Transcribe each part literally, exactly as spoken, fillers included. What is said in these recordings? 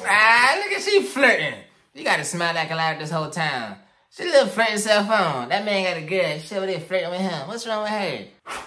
Ah, look at she flirting. You gotta smile like a liar this whole time. She a little flirting cell phone. That man got a girl. She over there flirting with him. What's wrong with her?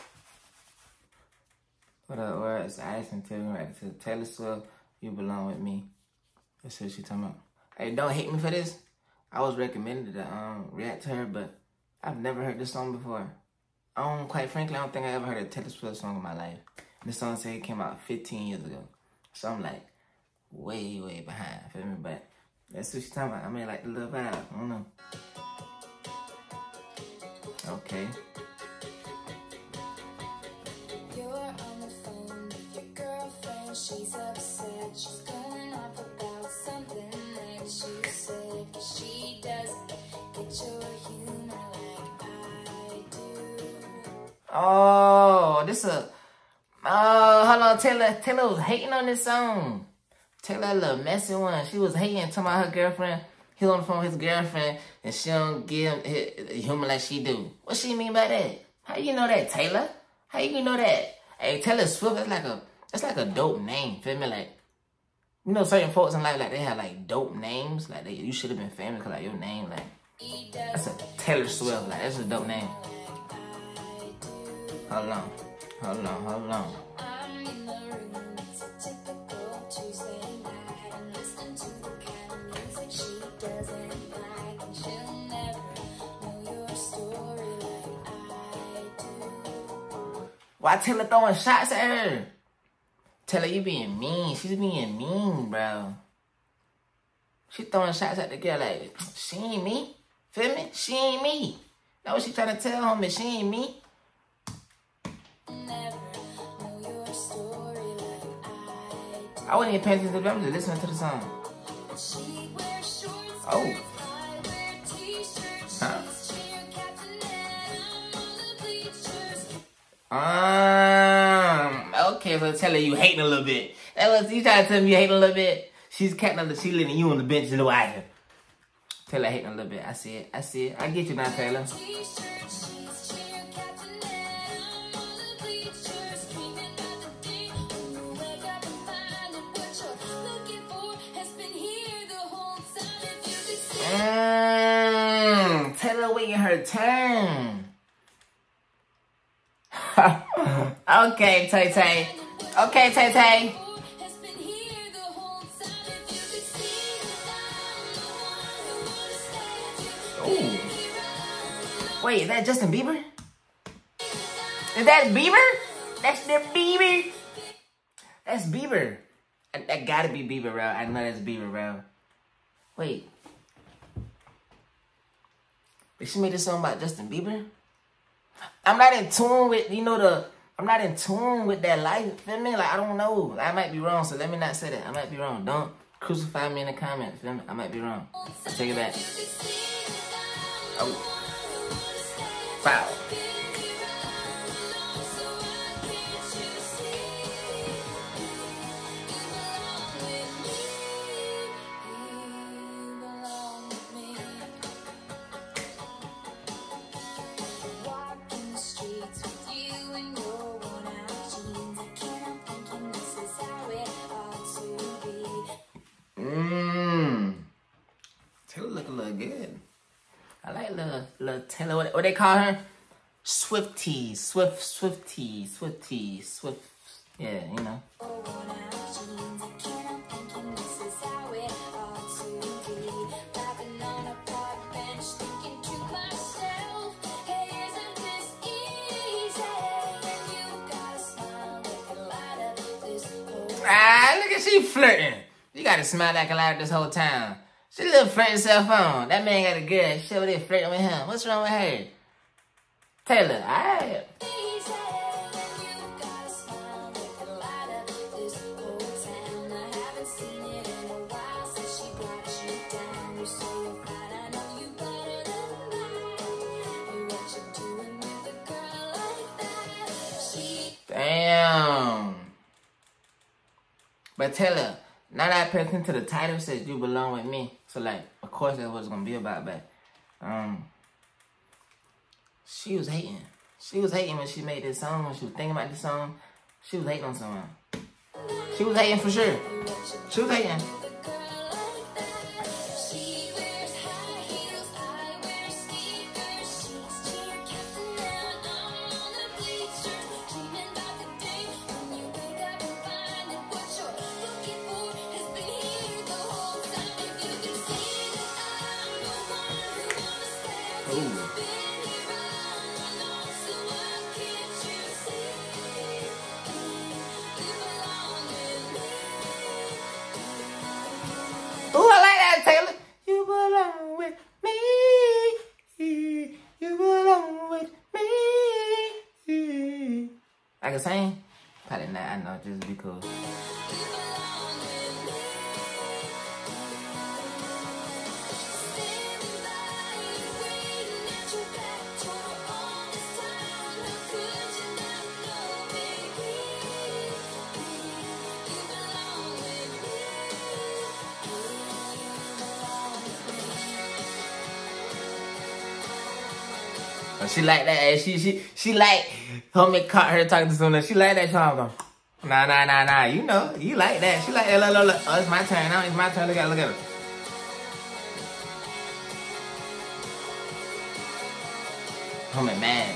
What up, what? It's Ice and Taylor right to Taylor Swift, You Belong With Me. That's what she talking about. Hey, don't hate me for this. I was recommended to um, react to her, but I've never heard this song before. I don't, quite frankly, I don't think I ever heard a Taylor Swift song in my life. This song said it came out fifteen years ago. So I'm like, way, way behind, feel me? But that's what she's talking about. I mean, like the little vibe, I don't know. Okay. You're on the phone with your girlfriend, she's upset, she's going off about something that you said. She doesn't get your humor like I do. Oh, this a, oh, hold on, Taylor, Taylor was hating on this song. Taylor a little messy one. She was hating, talking about her girlfriend. He on the phone with his girlfriend, and she don't give him humor like she do. What she mean by that? How you know that, Taylor? How you know that? Hey, Taylor Swift, that's like a, that's like a dope name, feel me? Like, you know, certain folks in life, like, they have, like, dope names. Like, they, you should have been famous, because, like, your name, like, that's a Taylor Swift. Like, that's a dope name. Hold on. Hold on, hold on. I'm in the room, it's a typical Tuesday night. I'm listening to the kind of music she doesn't like, and she'll never know your story like I do. Why Taylor throwing shots at her? Taylor, you being mean. She's being mean, bro. She throwing shots at the girl like, she ain't me. Feel me? She ain't me. That's what she trying to tell homie. She ain't me. I wasn't even paying attention to them. I'm just listening to the song. Oh. Huh? Um. Okay, so tell her you hating a little bit. That was you trying to tell me you hating a little bit. She's catching on the she letting you on the bench in the wire. Tell her hating a little bit. I see it. I see it. I get you now, Taylor. Mmm, Taylor waiting her turn. Okay, Tay Tay. Okay, Tay Tay. Ooh. Wait, is that Justin Bieber? Is that Bieber? That's the Bieber. That's Bieber. That, that gotta be Bieber, bro. I know that's Bieber, bro. Wait. Did she make this song about Justin Bieber? I'm not in tune with, you know, the, I'm not in tune with that life, feel me? Like, I don't know. I might be wrong, so let me not say that. I might be wrong. Don't crucify me in the comments, feel me? I might be wrong. I take it back. Oh. Wow. Mmm. Taylor look a little good. I like little, little Taylor. What, what they call her? Swifties. Swift, Swifties. Swifties. Swift. Yeah, you know. Ah, look at she flirting. You gotta smile like a liar this whole time. She a little flirting cell phone. That man got a girl. She over there flirting with him. What's wrong with her? Taylor, alright. Damn. But Taylor, now that I pay attention to the title, it says You Belong With Me. So, like, of course that's what it's going to be about, but, um, she was hating. She was hating when she made this song, when she was thinking about this song. She was hating on someone. She was hating for sure. She was hating. same? Probably not. I know, just be cool. She like that. She she she like homie caught her talking to someone. She like that. Trying to go. Nah nah nah nah. You know you like that. She like that. Look look look. Oh, it's my turn now. It's my turn. Look at look at her. Homie mad.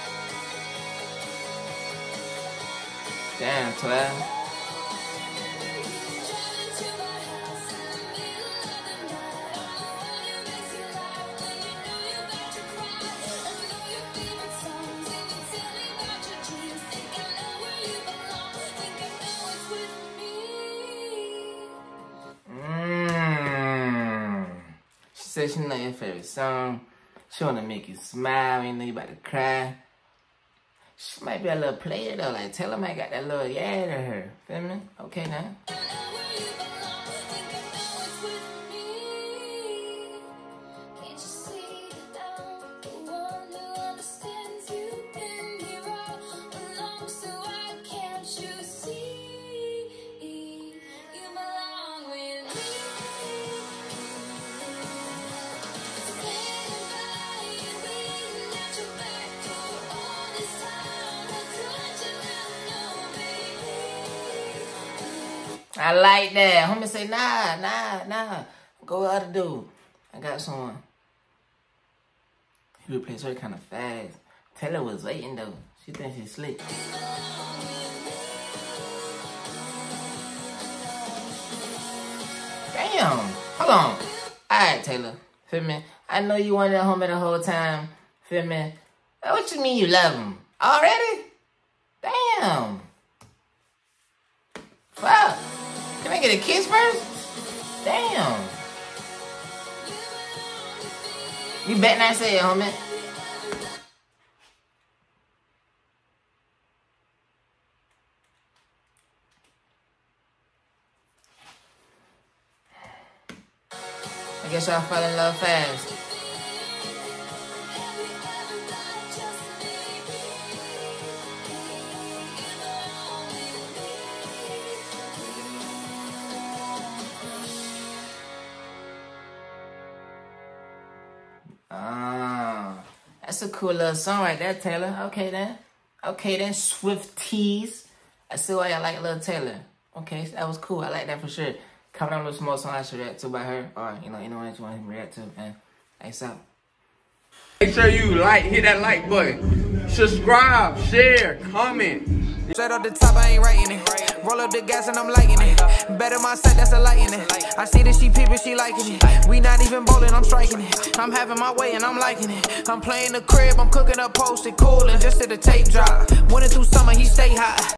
Damn, twelve. Said she know your favorite song. She wanna make you smile. You know you about to cry. She might be a little player though. Like tell her I got that little yeah to her. Feel me? Okay now. I like that. Homie say, nah, nah, nah. Go with other dude. I got someone. He replaced her kind of fast. Taylor was waiting though. She thinks she's slick. Damn. Hold on. Alright, Taylor. Feel me? I know you wanted that homie the whole time. Feel me? What you mean you love him? Already? Damn. Fuck. Can I get a kiss first? Damn. You bet not say it, homie. I guess y'all fell in love fast. Ah, that's a cool little song right there, Taylor. Okay then. Okay then, Swifties. I see why y'all like Lil Taylor. Okay, that was cool. I like that for sure. Comment on a little small song I should react to by her. Or, you know, anyone that you want him to react to, man. Thanks out. Make sure you like, hit that like button. Subscribe, share, comment. Straight up the top, I ain't writing it. Roll up the gas and I'm lighting it. Better my side, that's a light in it. I see that she peeping, she liking it. We not even bowling, I'm striking it. I'm having my way and I'm liking it. I'm playing the crib, I'm cooking up, posted, coolin', just to the tape drop. Winter through summer, he stay hot.